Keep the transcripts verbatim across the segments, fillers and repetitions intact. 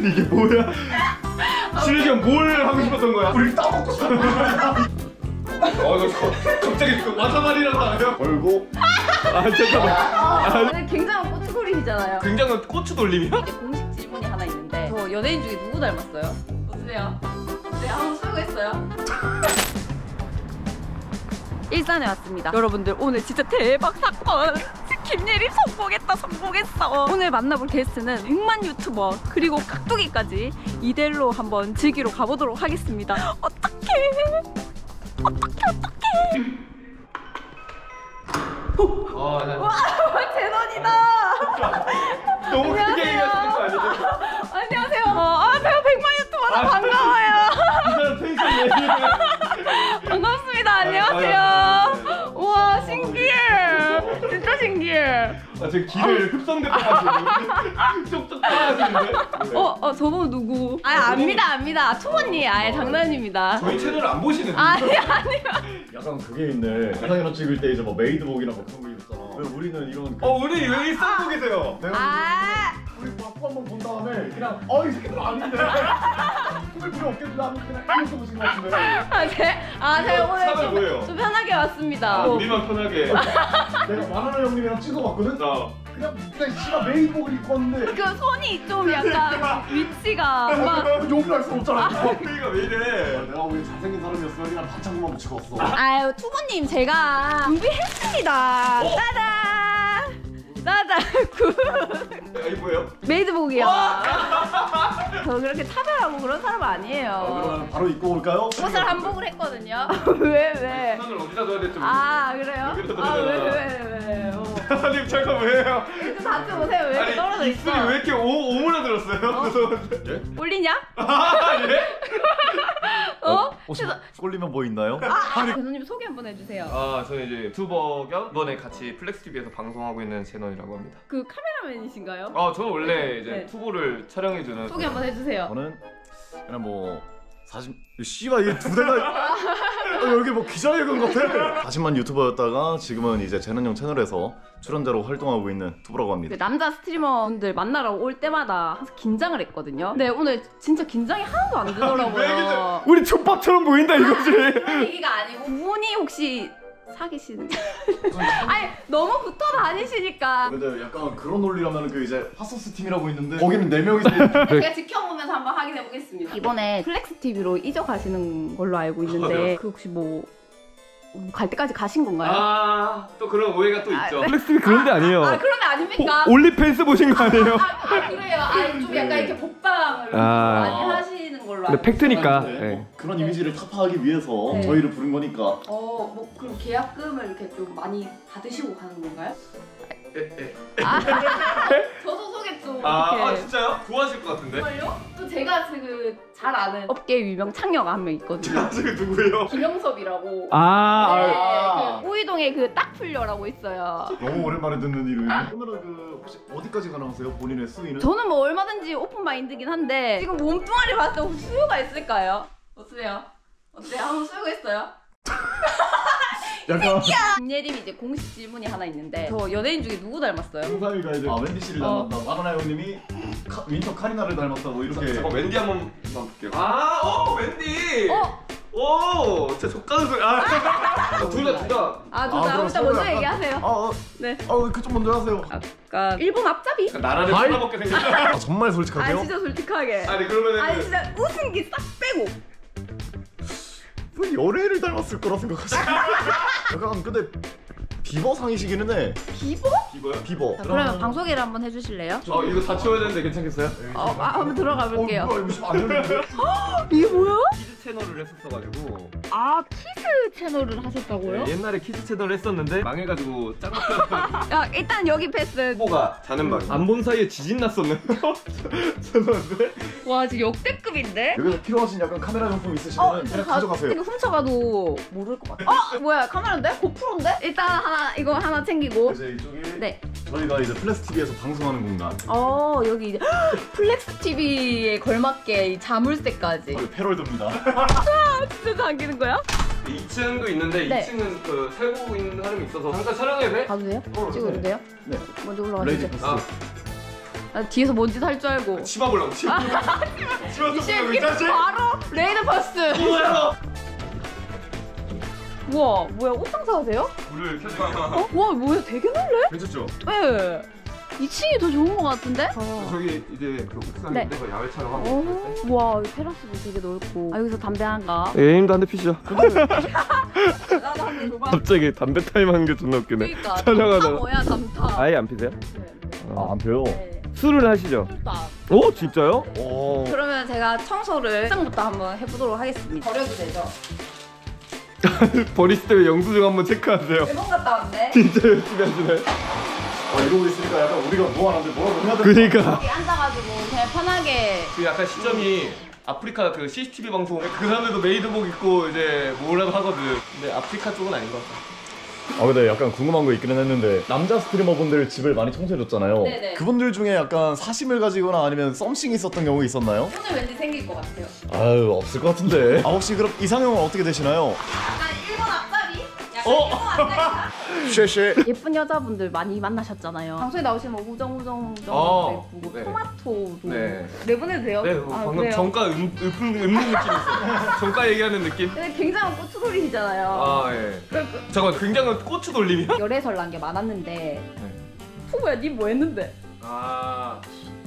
이게 뭐야? 쉬는 시간 뭘 하고 싶었던 거야? 우리 따먹고 싶어. 어, 너 갑자기 그 와사바리라고 하네요? 걸고. 아, 잠깐만. 아, 근데 굉장한 꼬추돌림이잖아요. 굉장한 고추 돌림이야? 이제 공식 질문이 하나 있는데 저 연예인 중에 누구 닮았어요? 어떠세요? 네, 한번 수고했어요. 일산에 왔습니다. 여러분들 오늘 진짜 대박 사건! 김예림 성공했다 성공했어. 오늘 만나볼 게스트는 육만 유튜버 그리고 깍두기까지 이대로 한번 즐기러 가보도록 하겠습니다. 어떡해 어떡해 어떡해. 어, 나... 와 제논이다. 너무 크게 얘기하시는 거 아니죠? 안녕하세요. 아 제가 백만 유튜버라 아, 반가워요. 이 사람 텐션 얘기해. 반갑습니다. 안녕하세요. 우와 신기해. 진짜 신기해. 아, 제 길을 흡성됐다가지고 쪽쪽 빨아지는데? 어, 어, 저분 누구? 아, 압니다, 압니다. 투머니, 아예 장난입니다. 저희 채널을 안 보시는데? 아니, 아니요. 약간 그게 있네. 영상이나 찍을 때 이제 뭐 메이드복이나 뭐 그런 거 입었잖아. 왜 우리는 이런 그... 어, 우리 왜 일상 계세요? 내가 아, 우리 바꾸 한번 본 다음에 그냥 어, 이 새끼들 아닌데. 꿈을 필요 없겠는데 하면 그냥 이렇게 보신 것 같은데. 아, 제, 아, 제가 오늘 차가 뭐예요? 좀, 좀 편하게 왔습니다. 아, 우리만 편하게. 내가 만화나 형님이랑 찍어봤거든? 어. 그냥 그냥 씨가 메이드복을 입고 왔는데 그 손이 좀 약간 위치가 막. 욕을 할 수 없잖아. 커피가 왜 이래? 내가 우리 잘생긴 사람이었으면 그냥 반창고만 붙이고 왔어. 아유, 투모님 제가 준비했습니다. 어? 짜잔! 짜잔! 굿! 아, 이거 뭐예요? 메이드복이요. 저 그렇게 차별하고 그런 사람 아니에요. 어, 그러면 바로 입고 올까요? 옷을 한복을 했거든요. 왜 왜? 손을 어디다 둬야 될지 모르겠어요. 아 그래요? 여기다 아 둬야 왜 되나? 왜 왜? 어. 아니, 잠깐 왜요? 좀 닫지 보세요. 왜 이렇게 떨어져 아니, 있어? 입술이 왜 이렇게 오, 오므라들었어요? 죄송한데. 예? 올리냐? 아, 예? 어? 혹시 꼴리면 뭐 있나요? 아, 대표님 소개 한번 해주세요. 아, 저는 이제 유튜버 겸 이번에 같이 플렉스티비에서 방송하고 있는 채널이라고 합니다. 그 카메라맨이신가요? 아, 저는 원래 이제 네. 투보를 촬영해주는 소개 한번 해주세요. 저는 그냥 뭐 사진 씨발 이게 두 대가 어, 여기 뭐 기자회견 같아. 사진만 유튜버였다가 지금은 이제 재능형 채널에서 출연자로 활동하고 있는 투보라고 합니다. 그 남자 스트리머분들 만나러 올 때마다 항상 긴장을 했거든요. 근데 오늘 진짜 긴장이 하나도 안 되더라고요. 우리 족밥처럼 보인다 이거지. 그런 얘기가 아니고 그분이 혹시 사귀시는? 아니 너무 붙어 다니시니까. 근데 약간 그런 논리라면 그 이제 핫소스 팀이라고 있는데 거기는 네 명이서 제가 지켜보면서 한번 확인해 보겠습니다. 이번에 플렉스티비로 이적하시는 걸로 알고 있는데 그 혹시 뭐 갈 때까지 가신 건가요? 아, 또 그런 오해가 또 아, 있죠. 네. 플렉스티비 그런 데 아니에요. 아 그런 애 아닙니까? 올리팬스 보신 거 아니에요? 아, 아 그래요? 아 좀 약간 이렇게 복방을 아. 많이 하시는 걸로 근데 알고 팩트니까. 네. 네. 뭐 그런 이미지를 타파하기 위해서 네. 저희를 부른 거니까. 어, 뭐 그럼 계약금을 이렇게 좀 많이 받으시고 가는 건가요? 에, 에. 아, 저도 소개 좀 아, 이렇게. 아, 진짜요? 좋아하실 것 같은데? 정말요? 또 제가 그 잘 아는 업계 유명 창녀가 한 명 있거든요. 저게 누구예요? 김영섭이라고. 아, 네, 아. 그 우이동에 그 딱풀려라고 있어요. 너무 오랜만에 듣는 이름이네. 그러면 그 혹시 어디까지 가능하세요? 본인의 수위는? 저는 뭐 얼마든지 오픈 마인드긴 한데 지금 몸뚱아리 봤을 때 혹시 수요가 있을까요? 어떠세요? 어때요? 한번 수요했어요? 약간 김예림이 이제 공식 질문이 하나 있는데 저 연예인 중에 누구 닮았어요? 홍삼이가 이제 아 웬디 씨를 어. 닮았다. 마그나 형님이 카, 윈터 카리나를 닮았다. 뭐 이렇게. 잠깐 웬디 한 번만 볼게요. 아, 어, 웬디. 어? 오, 진짜 족가는 소리. 아, 둘 다, 둘 다. 아, 둘 아, 다 그럼 일단 서로 먼저 약간- 얘기하세요. 아, 어, 네. 아, 그쪽 먼저 하세요. 아까 일본 앞잡이? 나라를 아이. 쳐다먹게 생겼다. 아, 정말 솔직하게요? 아 진짜 솔직하게. 아니, 그러면은. 아니 진짜 웃음기 싹 빼고. 왜 연예인을 닮았을 거라 생각하지? 약간 근데 비버 상이시기는 해. 비보? 이거요? 비버. 자, 그러면 방 소개를 한번 해주실래요? 어, 이거 다 치워야 되는데 괜찮겠어요? 어, 아, 한번 들어가 볼게요. 어, 뭐야 이거 지금 안 열리는데? 이게 뭐야? 키즈 채널을 했었어가지고. 아 키즈 채널을 하셨다고요? 네, 옛날에 키즈 채널을 했었는데 망해가지고 짱박혀서 야 일단 여기 패스. 후보가 자는 방. 안 본 사이에 지진 났었네. 죄송한데. 와 지금 역대급인데? 여기서 필요하신 약간 카메라 용품 있으시면 그냥 가- 가져가세요. 이거 훔쳐가도 모를 것 같아. 어? 뭐야 카메라인데? 고프로인데? 일단 하나 이거 하나 챙기고. 이제 이쪽이 네. 저희가 이제 플렉스티비에서 방송하는 공간. 어 여기 이제 플렉스 티비에 걸맞게 이 자물쇠까지. 거의 패럴드입니다. 진짜 당기는 거야? 이 층도 있는데 네. 이 층은 그 살고 있는 사람이 있어서 잠깐 촬영해도 돼? 가도 돼요? 어, 찍어도 네. 돼요? 네. 먼저 레이지 올라가시죠. 패스. 아. 나 뒤에서 뭔 짓 할 줄 알고. 치마 보려고 치마. 치마 좀 보려고 이 자식. 바로 레이드 버스. 뭐야? 우와, 뭐야, 옷 장사하세요? 불을 켜줄게요. 어? 와, 뭐야, 되게 넓네? 괜찮죠? 네. 이 층이 더 좋은 것 같은데? 저기 이제 그 옥상인데 네. 그 야외 촬영하고 오, 와, 이 테라스도 되게 넓고. 아, 여기서 담배 한 가. 예님도 한 대 피시죠. 나도 한대 줘봐. 갑자기 담배 타임 하는 게 존나 웃기네. 그러니까. 촬영하다가. 담타 뭐야, 담타. 아예 안 피세요? 아, 안 펴요. 네. 술을 하시죠? 술도 안. 오 진짜요? 오. 그러면 제가 청소를 옥상부터 한번 해보도록 하겠습니다. 버려도 되죠? 버리실 때 영수증 한번 체크하세요. 일본 갔다 왔네. 진짜 열심히 하시네. 어, 이러고 있으니까 약간 우리가 무한한데 뭐라고 해야 되나? 그니까. 여기 앉아가지고 그냥 편하게. 그 약간 시점이 아프리카 그 씨씨티비 방송 그 사람들도 메이드복 입고 이제 뭐라도 하거든. 근데 아프리카 쪽은 아닌 것 같아. 아 근데 약간 궁금한 거 있기는 했는데 남자 스트리머분들 집을 많이 청소해줬잖아요. 네네. 그분들 중에 약간 사심을 가지거나 아니면 썸씽이 있었던 경우 있었나요? 오늘 왠지 생길 것 같아요. 아유 없을 것 같은데. 아 혹시 그럼 이상형은 어떻게 되시나요? 약간 일본 앞다리? 약간 어? 일본 앞다리? 쉐쉐. 예쁜 여자분들 많이 만나셨잖아요. 방송에 나오시면 우정 우정 우정 어, 예쁘고 네. 토마토도 네. 내보내도 돼요? 네, 아, 방금 그래요? 정가 음, 음, 음는 느낌 있어. 정가 얘기하는 느낌. 근데 굉장한 고추돌이시잖아요. 아 예. 잠깐 굉장한 고추 돌림이야? 열애설난 게 많았는데 후보야 니 뭐 했는데? 아.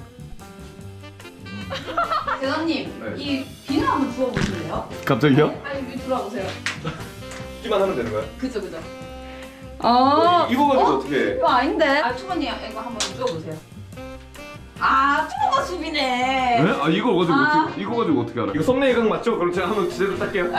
대장님 네. 이 비누 한번 주워보실래요? 갑자기요? 아니 여기 들어와보세요. 끼만 하면 되는 거야? 그죠 그죠. 아 이거 가지고 어? 어떻게 해? 이거 아닌데? 아 투번님 이거 한번 주워보세요. 아 투번가 수비네. 네? 아 이거 가지고 아. 어떻게 이거 가지고 어떻게 알아? 이거 썸네일 각 맞죠? 그럼 제가 한번 제대로 딸게요.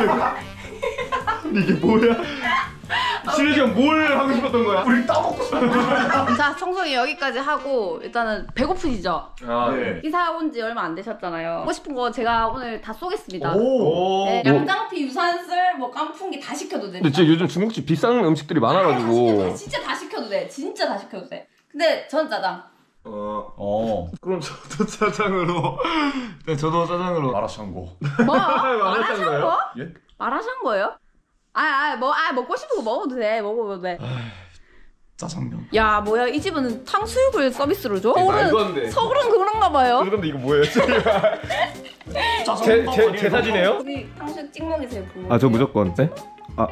이게 뭐야? 지금 지금 뭘 하고 싶었던 거야? 우리 따먹고 싶어. 자 청소기 여기까지 하고 일단은 배고프시죠? 아 네. 이사 온 지 얼마 안 되셨잖아요. 먹고 싶은 거 제가 오늘 다 쏘겠습니다. 오. 네, 양장피, 유산슬, 뭐 깐풍기 다 시켜도 됩니다. 근데 진짜 요즘 중국집 비싼 음식들이 아, 많아가지고. 진짜, 진짜 다 시켜도 돼. 진짜 다 시켜도 돼. 근데 전 짜장. 어. 어. 그럼 저도 짜장으로. 네, 저도 짜장으로. 마라샹궈. 뭐? 말하신 마라샹궈? 거예요? 예? 마라샹궈요? 아, 아, 뭐, 아, 먹고 싶은 거 먹어도 돼. 먹어도 돼. 짜장면. 야, 뭐야? 이 집은 탕수육을 서비스로 줘? 네, 말도 안 서울은 돼. 서울은 그런가 봐요. 그런데 이거 뭐예요? 짜장면. 제, 제, 제 사진이에요? 우리 탕수육 찍먹이세요. 아 저 무조건. 네? 아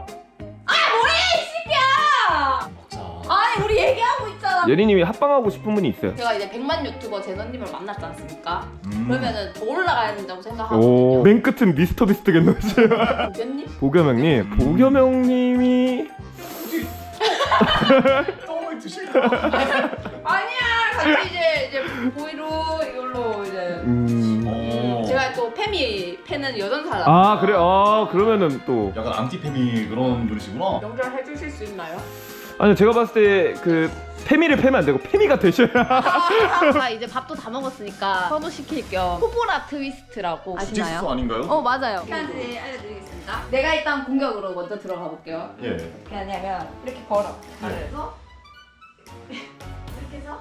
야! 아니, 우리 얘기하고 있잖아. 예리님이 합방하고 싶은 분이 있어요. 제가 이제 백만 유튜버 제너님을 만났지 않습니까? 음. 그러면은 더 올라가야 된다고 오, 생각하거든요. 맨 끝은 미스터 비스트겠네요. 보겠니? 보겸형님, 보겸형님이 똥을 드실까? 아니야, 같이 이제 이제 보이로 이걸로 이제. 음... 오. 제가 또 페미 팬은 여전사. 아 그래, 아 그러면은 또 약간 안티페미 그런 분이시구나. 연결해 주실 수 있나요? 아니요 제가 봤을 때 그 페미를 패면 안 되고 페미가 되셔야. 아, 이제 밥도 다 먹었으니까 서도 시킬 겸 호보라 트위스트라고 아시나요? 주짓수 아닌가요? 어 맞아요. 한지 알려드리겠습니다. 내가 일단 공격으로 먼저 들어가 볼게요. 예. 어떻게 하냐면 이렇게 걸어. 그래서 이렇게 해서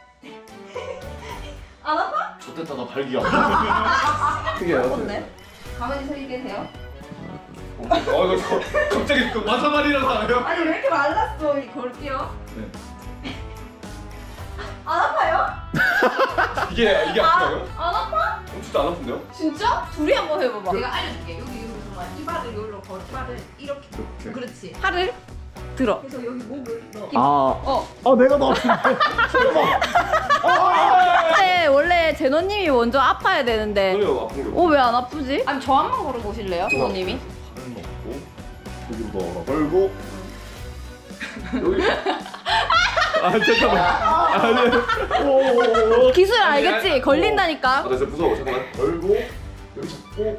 안 아파? 좋댔다 나 발기야. 그게 어떤데? 가만히 서 계세요. 어, 이거 저, 갑자기 그 마사마리라고 하네요? 아니 왜 이렇게 말랐어? 이 걸게요. 네. 안 아파요? 이게 이게 아파요? 안 아파? 어, 진짜 안 아픈데요? 진짜? 둘이 한번 해봐봐. 내가 알려줄게. 여기 여기 들어가. 이 발을 여기로 걸. 발을 이렇게. 이렇게. 그렇지. 팔을 들어. 그래서 여기 목을 넣어. 아. 어. 아 내가 너 아픈데. 근데 원래 제노님이 먼저 아파야 되는데. 그래요 아픈 게. 어 왜 안 아프지? 아니 저 한 번 걸어보실래요? 제노님이? 팔을 넣고 여기로 넣어라. 걸고. 여기 아 잠깐만. 아니. 오오오. 기술 아니, 알겠지? 아니, 걸린다니까. 아, 나 진짜 무서워 잠깐만. 걸고 여기 잡고.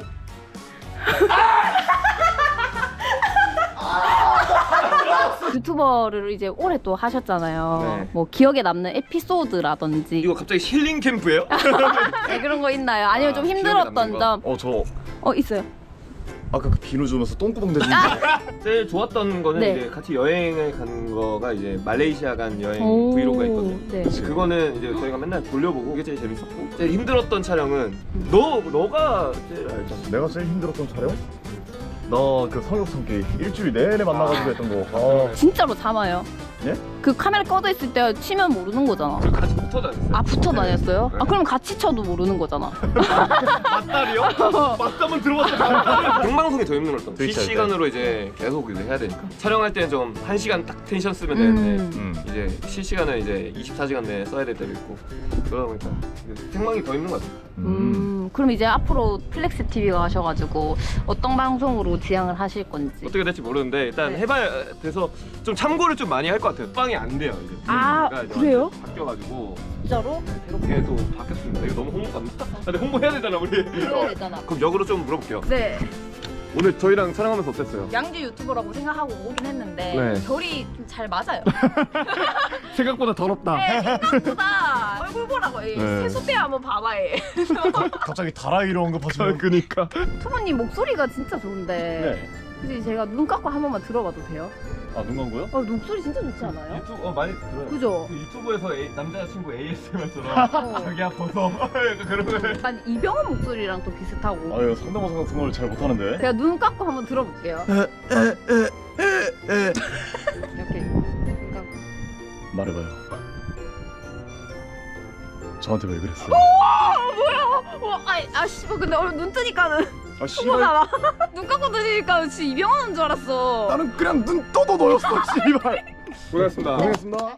유튜버를 이제 오래 또 하셨잖아요. 네. 뭐 기억에 남는 에피소드라든지 이거 갑자기 힐링 캠프예요? 네, 그런 거 있나요? 아니면 아, 좀 기억에 힘들었던 남는 점? 어 저 어 있어요. 아까 그 비누 주면서 똥구멍 대준 거. 제일 좋았던 거는 네. 이제 같이 여행을 간 거가 이제 말레이시아 간 여행 오. 브이로그가 있거든요. 네. 그치, 그거는 이제 저희가 맨날 돌려보고 그게 제일 재밌었고 제일 힘들었던 촬영은 너 너가 제일 알잖아. 내가 제일 힘들었던 촬영? 나 그 성욕 참기 일주일 내내 만나가지고 했던 거. 아. 진짜로 참아요. 예? 그 카메라 꺼져 있을 때 치면 모르는 거잖아. 저 같이 붙어 다녔어요. 아 붙어 다녔어요? 아 그럼 같이 쳐도 모르는 거잖아. 맞다리요? 맞다면 들어봤어. 생방송이 더 힘든 건 트위치 할 때. 실시간으로 이제 계속 이제 해야 되니까 촬영할 때는 좀 한 시간 딱 텐션 쓰면 되는데 음. 음. 이제 실시간은 이제 이십사 시간 내에 써야 될 때도 있고 그러다 보니까 생방이 더 힘든 것 같아요. 음, 그럼 이제 앞으로 플렉스 티비가 하셔가지고 어떤 방송으로 지향을 하실 건지. 어떻게 될지 모르는데 일단 네. 해봐야 돼서 좀 참고를 좀 많이 할 것 같아요. 빵이 안 돼요 이제. 아, 그러니까 이제 그래요? 완전 바뀌어가지고 진짜로? 새롭게 또 바뀌었습니다. 이거 너무 홍보 안 나? 아, 근데 홍보해야 되잖아 우리. 그래야 되잖아. 그럼 역으로 좀 물어볼게요. 네. 오늘 저희랑 촬영하면서 어땠어요? 양주 유튜버라고 생각하고 오긴 했는데 네. 결이 좀 잘 맞아요. 생각보다 더럽다. 네, 생각보다 얼굴 보라고. 예. 네. 세수대 한번 봐봐. 예. 갑자기 다라이로 언급하시면 그니까. 투모님 목소리가 진짜 좋은데 네. 혹시 제가 눈 감고 한 번만 들어봐도 돼요? 아 눈 감고요? 어, 목소리 진짜 좋지 않아요? 유튜브 어, 많이 들어요. 그죠? 그 유튜브에서 A, 남자친구 에이에스엠알처럼 어. 자기야 벗어 약간 그런 거. 약간 이병헌 목소리랑 또 비슷하고. 아유 상대모사 같은 걸 잘 못하는데. 제가 눈 감고 한번 들어볼게요. 이렇게. 눈 감고. 말해봐요. 저한테 왜 그랬어요? 와, 아이, 아, 씨발, 근데 얼른 눈 뜨니까는 아 투모잖아. 눈 감고 뜨니까 진짜 이병헌인 줄 알았어. 나는 그냥 눈 떠도 너였어 씨발. 고생했습니다. 고생했습니다.